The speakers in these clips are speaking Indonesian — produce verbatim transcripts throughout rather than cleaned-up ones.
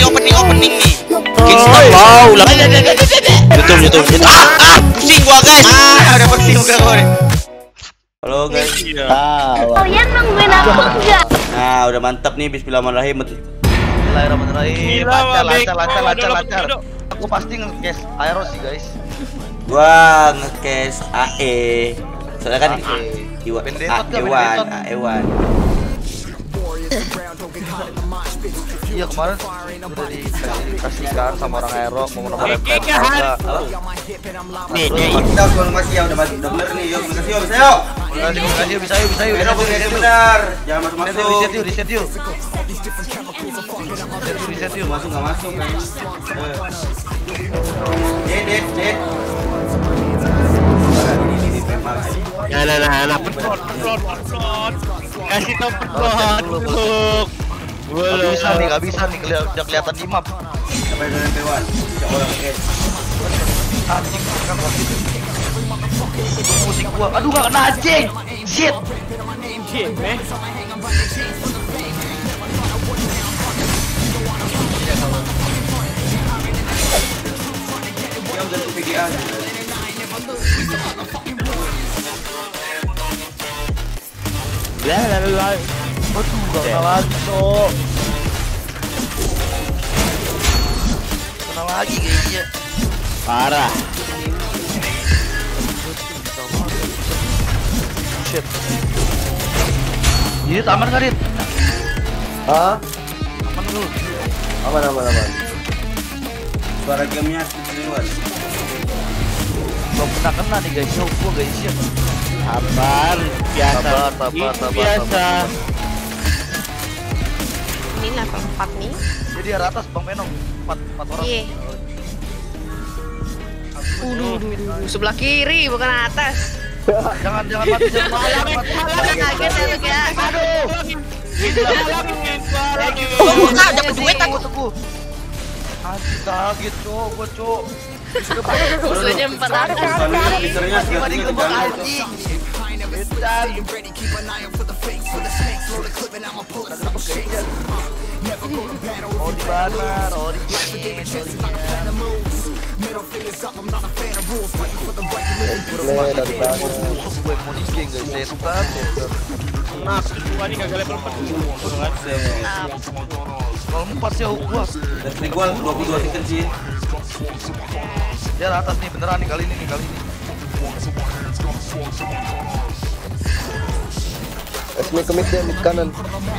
opening opening nih. Kingston mau lah. YouTube YouTube YouTube. Ah, ah, pusing gua guys. Ah, udah pusing gua gue. Halo guys. Kalian nungguin aku enggak? Nah, udah mantap nih. Bismillahirrahmanirrahim. Bismillahirrahmanirrahim. Lancar lancar lancar lancar lancar. Aku pasti nge-cash aero sih guys. Gua nge-cash A E. Soalnya kan Iwan, A E one, A E one. Iya kemarin udah dikasihkan sama orang aero mau nomor Nih, nih. Kita harus masih ya udah udah bener nih. Yuk, makasih yuk, bisa yuk. Makasih, makasih, bisa yuk, bisa yuk. Benar, jangan masuk masuk. Reset yuk, reset yuk. Reset yuk, masuk nggak masuk kan? Ded, ded, ded. Nah, nah, nah, nah, petrot, petrot, petrot. Kasih tau petrot, belum. Gak bisa nih, gak bisa nih, udah kelihatan di map. Sampai dengan Dewan, orang guys. Anjing, kan waktu musik gua, aduh gak kena anjing. Shit. Shit, eh. Dia udah P G A. Lah, lah, lah. Aduh, gak kena lagi, Cok. Kena lagi kayaknya. Parah. Shit. Ini aman gak, Rit? Hah? Aman dulu. Aman, aman, aman. Suara gamenya keluar. Belum pernah kena nih guys, jauh gua guys ya. Sabar, biasa. Sabar, sabar, sabar, Biasa. Ini level empat nih. Jadi di atas Bang Menong, empat orang. Iya. Uduh, sebelah kiri bukan atas. Jangan jangan mati, jangan mati. Kaget ya lu ya. Aduh. Oh, bukan, dapat duit aku. Teguh. Anjir kaget, Cok, gua, Cok. Musuhnya empat atas. Fiturnya Gimana digebuk anjing? Bedan. Oh di mana? Oh di Nih, dari belakang. gue mau di geng guys, saya suka. Nah, gua nih kagak level empat. Kalau empat sih aku gua. Dari gua dua puluh dua tiket sih. Dia atas nih beneran nih kali ini nih kali ini. Esme kemis dia di kanan.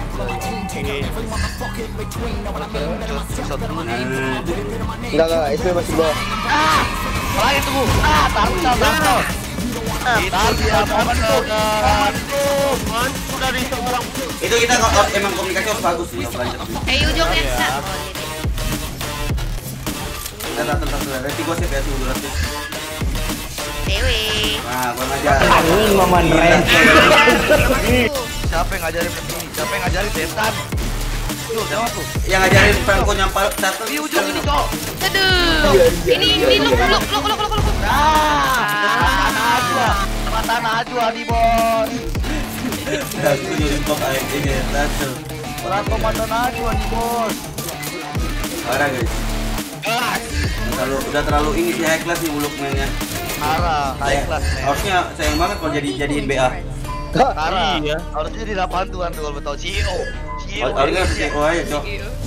Satu dulu nih. Enggak, enggak, Esme masih bawah. Ah, lagi tunggu. Ah, taruh taruh. Taruh dia mantul. Mantul, mantul dari seorang. Itu kita kalau emang komunikasi harus bagus sih. Eh, ujungnya enggak. Dan rata-rata nanti gua sih kayak dulu nanti. Dewi. Nah, gua ngajar. Angin Maman Ren. Siapa yang ngajarin ini? Siapa yang ngajarin setan? Tuh, siapa tuh? Yang ngajarin pangko nyampal satu Di ujung ini, Cok. Aduh. Ini ini lu lu lu lu lu lu. Ah, najwa. Mata najwa nih, Bos. Udah gua jadi top A M D nya satu. Berapa mata najwa nih, Bos? Parah guys. Terlalu udah terlalu ini sih high class nih buluk mainnya. Parah, high class. Harusnya sayang banget kalau jadi jadiin B A. Parah. Iya. Harusnya di delapan tuan tuh kalau betul C E O. C E O. Harusnya C E O aja, Cok.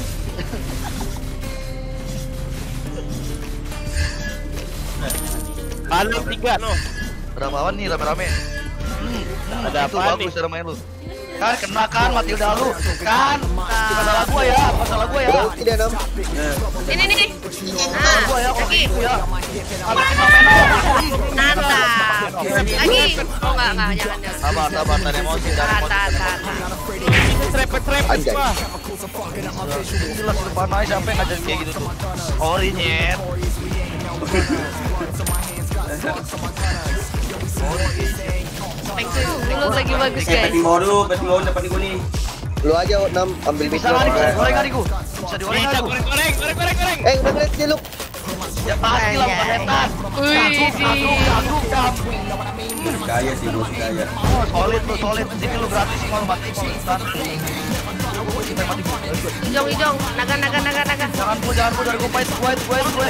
Paling tiga no. Berapa awan nih rame-rame? Hmm, Ada itu apa bagus nih? cara main lu. Kan kena kan mati udah lu. Kan masalah gua ya, masalah gua ya. Berarti dia enam. Ini nih nih. Masalah Ah, gua ya, kalau lagi. gitu ya. Habis kena Menong. Mantap. Lagi. Oh enggak enggak jangan jangan. Sabar, sabar, tahan emosi, tahan Tahan tahan emosi. tahan. Serepet-serepet Anjay. gua. Jelas depan aja siapa yang ngajarin kayak gitu tuh. Ori nyet. Lu lagi bagus Eh, guys. peti bawah dulu, peti bawah dapat nih gua nih. Lu aja enam ambil Bisa bitnya. nggak nih, goreng nggak nih gua? Bisa digoreng Bisa nggak gua? goreng goreng goreng goreng goreng. Eh, udah ngeliat sih lu. Ya pasti lah bukan setan. Wih, Aduk, di. aduk, aduk, aduk. Kaya sih bos kaya. Oh, solid lu, solid. Sini lu gratis mau mati mau instan. Kita mati. Hijau hijau. Naga naga naga naga. Jangan gua, jangan gua dari gua fight, gua gua gua.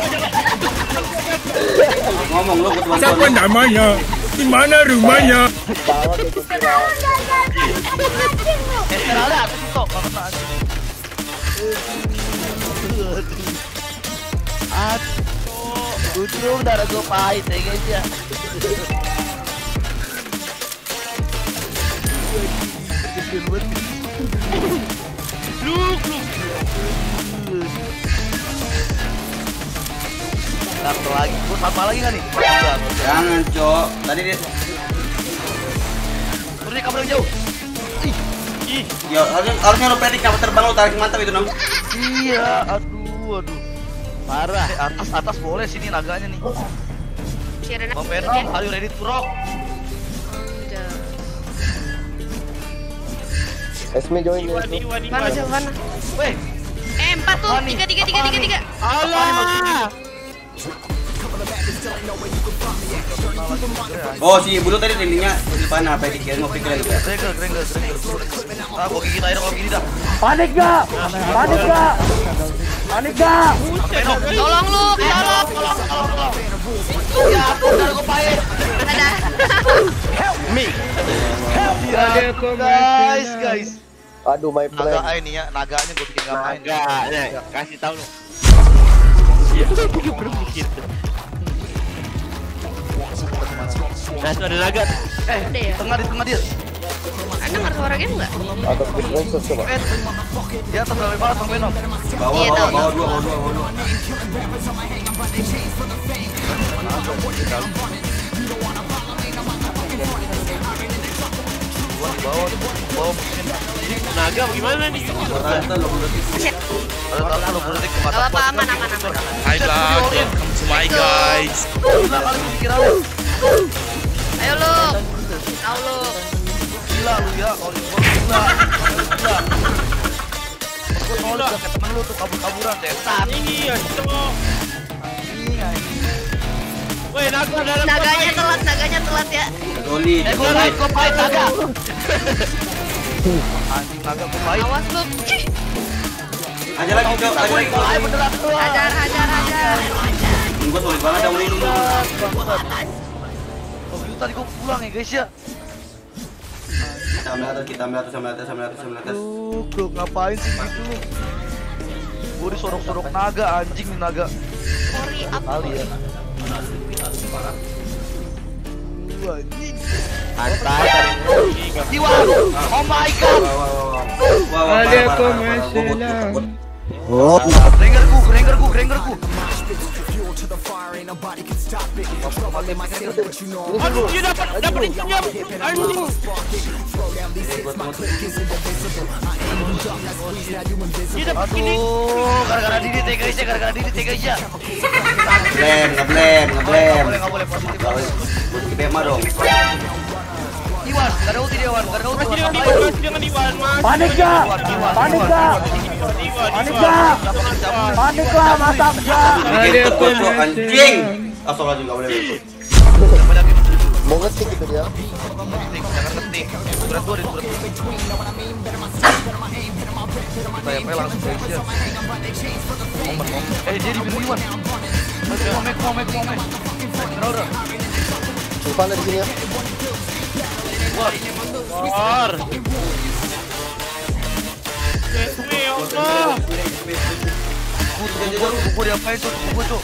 Ngomong lu ke teman-teman. Siapa namanya? Di mana rumahnya? Tawa ke kupira. Esmeralda aku situ, enggak kena anjing. Aduh, ujung darah gua pahit ya guys ya. Satu lagi, gua tambah lagi nggak nih? Jangan, Cok. Tadi dia Terus dia kabur yang jauh. Ih, ya harusnya harusnya lo pedik kapal terbang lo tarik mantap itu, Nong. iya, aduh, aduh. Parah. Eh, atas atas boleh sini naganya nih. Sirena. Bang Venom, are you ready to rock? Esme join ya. Esme. Mana jauh mana? Weh, Eh empat tuh. Apaan nih? Tiga tiga tiga tiga tiga. alah. Oh, si bulu tadi trendingnya di depan apa ya dikira mau pikiran juga. Grenggel, grenggel, grenggel. Ah, gua gigit air kalau gini dah. Panik gak? Panik gak? Panik gak? Venom. Tolong lu, tolong. Ya, ampun, darah gua pahit. Ada. Ya, guys, guys. Aduh, my Naga friend. ini ya, naganya gua bikin ngapain? Naga, nah, kasih tahu lu. Nah, itu ada naga. Eh, Ada ya? tengah di tengah dia. Anda dengar suara game nggak? Atas bus monster coba. Eh, di atas dari mana Bang Venom? Bawah, Iya, bawah, tahu. bawah dua, bawah dua, bawah dua. Gua di bawah, di bawah mungkin. Naga gimana nih? Rata lo berarti. Ada tahu kalau berarti ke Gak mata. apa-apa, aman aman aman. Hi guys, welcome to my guys. Gila kali lu kira lu. Ayo lu. Tahu lu. Gila lu ya, kalau di gua gila. Gila. Gua mau lu ke temen lu tuh kabur-kaburan setan. Ini ya, itu. Ini anjing. Woi, naga dalam. Naganya telat, naganya telat ya. Doli. Eh, gua pahit, gua pahit naga. Anjing naga gua pahit. Awas lu. Ih, Aja lagi, Cok. Aja lagi. Pahit beneran lu. Hajar, hajar, hajar. Gua solid banget dong ini. Oh, gitu tadi gua pulang ya guys ya. Sampai atas, kita sampai atas, sampai atas, sampai atas, sampai atas. Tuh, bro, ngapain sih gitu lu? Gua disorok-sorok naga, anjing nih naga. Sorry, apa? Kali ya. Wah, anjing. Santai. Iwan, oh my god. Wah, wah, wah, wah. Wah, wah, parah, parah, parah. Gua bot, bot. Grengerku, grengerku, grengerku. Aduh, dia dapat dapat intinya. Anjing. Dia dapat ini. Aduh, gara-gara diri teh guys ya, gara-gara diri teh guys ya. Ngeblem, ngeblem, ngeblem. Boleh, nggak boleh positif. Buat ke Bema dong. Iwan, gak ada ulti dia Iwan, gak ada ulti Masih Iwan. dengan Iwan, masih dengan Iwan, Mas. Panik gak? Panik gak? Panik gak? Panik lah, mantap gak? Ada kocok anjing. Astagfirullahaladzim, nggak boleh begitu. Mau ngetik gitu dia. Jangan ketik. Surat dua di surat dua. Kita ya langsung guys ya. Momen, momen. Eh dia di biru Iwan. Momek, momek, momek. Udah, udah. Sylvana di sini ya. War. Yesuwe, ya Allah. Buku, buku, buku diapain tuh, buku tuh.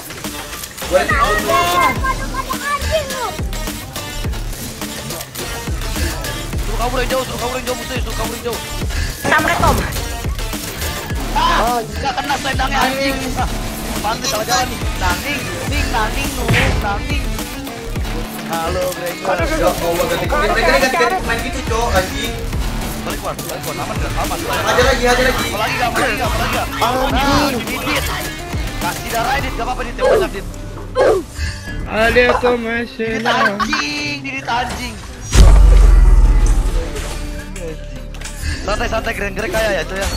Suruh kabur yang jauh, suruh kabur yang jauh musuh, suruh kabur yang jauh. Samret Tom. Ah, nggak kena selendangnya anjing. Ah, pantes salah jalan nih. Nanging, ning, nanging, nu, nanging. Halo, Gregor. Ya Allah, ganti ganti ganti ganti main gitu, Cok, anjing. Balik Wan, balik Wan, aman gak? Aman. Aja lagi, aja lagi. Apalagi gak, apalagi gak, apalagi gak. Nah, Didit. Kasih darah Didit, gak apa-apa Didit, yang banyak Didit. Didit anjing, Didit anjing. Santai-santai, greng-greng kaya ya itu ya.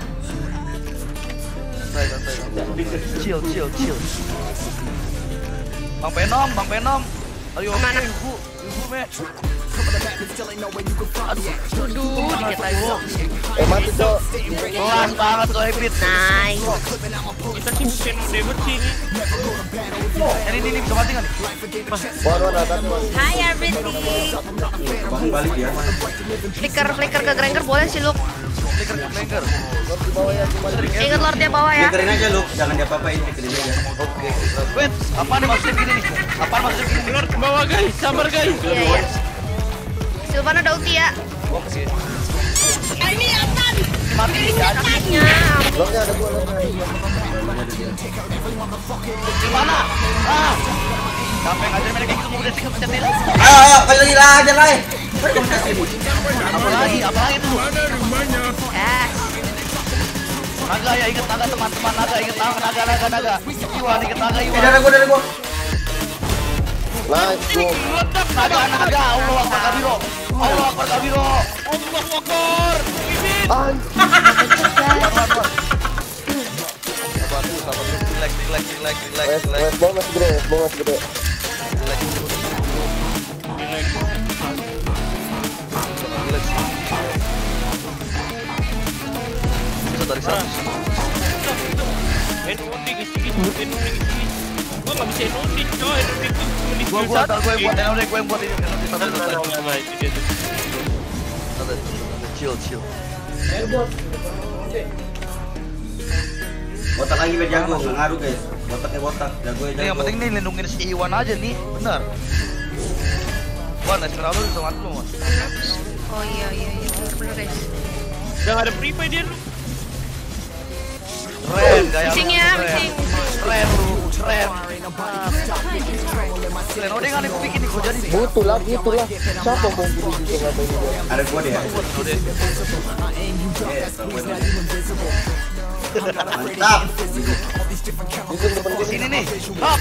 Santai, santai, santai. Chill, chill, chill. Bang Venom, Bang Venom. Ayo, oke, Bu. Aduh, dikit lagi. Eh mati cok. Kelas banget tuh Ebit. Nice. Kita sih bukan David sih ini. Ini ini bisa mati nggak nih? Wan wan ada tuh. Hai everything. Bangun balik ya. Flicker flicker ke Granger boleh sih, Luk. Flicker flicker. Lord di bawah ya cuma. Ingat Lord ya bawah ya. Flickerin aja lu, jangan diapa-apain, flickerin aja. Oke. Wait, apa nih maksudnya gini nih? Apa maksudnya gini? Lord ke bawah guys, sabar guys. Iya iya. Silvana udah ulti ya. Oke. Ini apa? Mati ya. Lordnya ada gua Lordnya. Di mana? Ah. Sampai ngajar mereka gitu mau udah tiga pencet nih. Ayo ayo, kali lah aja lah. Apa lagi? Apa lagi tuh? Mana rumahnya? Eh, Naga ya, ingat naga teman-teman, naga ingat naga naga naga naga. Iwan ingat naga Eh, Iwan. dari gua dari gua. Nice bro. Naga naga. Allah Akbar kabiro. Allah Akbar kabiro. Allah Akbar. Relax relax relax relax West relax. West ball masih gede, West ball masih gede. Bisa dari seratus. Enodi guys, enodi guys. Gua enggak bisa enodi, coy. Enodi tulis Gua gua ntar gue yang buat Enode, gue yang buat ini Enode satu satu. Chill chill. Botak lagi biar jago, nggak ngaruh guys. Botaknya botak, jago ya Ini yang jago. penting nih lindungin si Iwan aja nih, bener. Wan, nasi kenal lu sama lu, Mas. oh iya iya iya bener guys. Udah enggak ada prepay dia lu. Keren gaya lu. Missing ya, keren. missing. Keren lu, keren. Keren, oh dia nggak ada yang bikin nih, kok jadi nih. Butuh lah, butuh lah. Siapa mau gini juga nggak tahu juga. Ada gua deh. Enode. Yes, gua deh. Mantap. Bisa depan Di sini nih. Hop.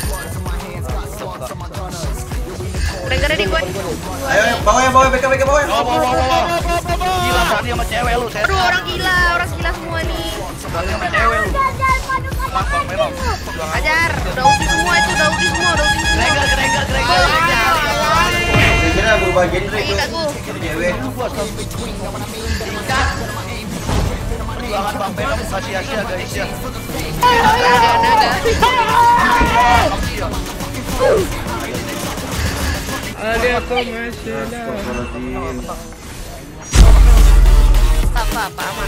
Granger di gua. Ayo, ayo, bawa ya, bawa, beka, beka, bawa ya. Bawa, bawa, bawa, bawa. Gila berani sama cewek lu, saya. Aduh orang gila, orang gila semua nih. Berani sama cewek lu. Lampang memang. Ajar, udah ulti semua itu, udah ulti semua, udah ulti semua. Greger, greger, greger, greger. Kira berubah genre Lagi itu. kak gua. Jadi cewek. Perjuangan Bang Venom bukan sia-sia guys ya. Naga, naga. Ada apa masalah? Apa apa aman.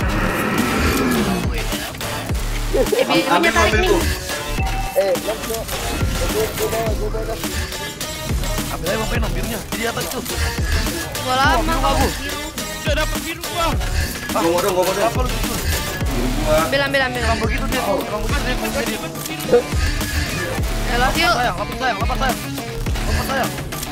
Eh, biar Ambil tarik nih. mobilku. Eh, Lord cok. Gua gua bawa, gua bawa dah. Ambil aja Bang Venom birunya. Di atas tuh. Gua lama kau. Udah dapat biru gua. Gua mau dong, gua mau dong. Apa lu gitu? Gua. Ambil ambil ambil. Emang begitu dia tuh. Emang begitu dia kunci dia. I love you. Sayang, lepas sayang, lepas sayang. Lepas sayang.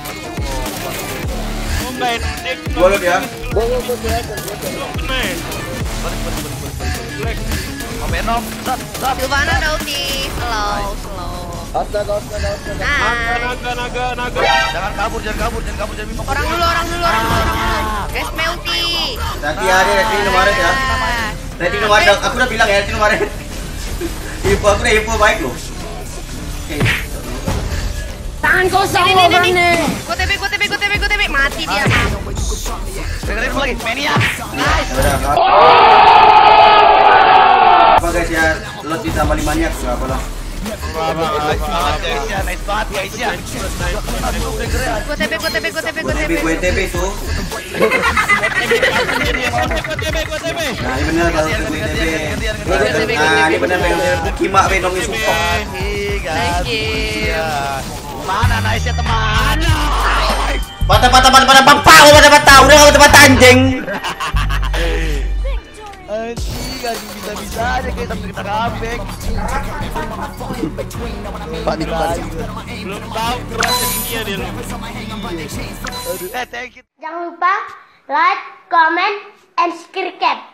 Oh enggak enodi. Gua liat ya. Gua gua gua kelihatan, gua kelihatan. Lu kena. Balik, balik, balik, balik, balik. Bang Venom, zat, zat. Silvana udah ulti. Slow, slow. Astaga, astaga, astaga. Nah, Naga, naga, naga. Jangan kabur, jangan kabur, jangan kabur, jangan bimbang. orang dulu, orang dulu, orang dulu, orang dulu. Guys, ulti. Nanti ada Retri kemarin ya. Ah. Retri kemarin, aku udah bilang ya Retri kemarin. Info aku udah info baik loh. Oke. Tangan kosong lo berani. Gua T B, gua T B, gua T B, gua T B. Mati dia. Dengerin dulu lagi, Mania. Nice. Udah, Kak. Apa guys ya, lot ditambah lima niat enggak apa lah. Nice banget guys ya, nice banget guys ya. Gua T B, gua T B, gua T B, Gua gua T T B, B. gua T B tuh. Gua T B, gua T B. Nah, ini bener kalau T B. Nah, ini bener bener Kima Venom ini support. Nice game. Mana nice ya teman? Patah patah patah patah patah, patah patah, udah enggak patah patah anjing. Anjing, anjing bisa-bisa aja kita kita comeback. Panik, panik. Belum tahu kerasnya dia dia lu. Aduh, eh thank you. Jangan lupa like, comment, and subscribe.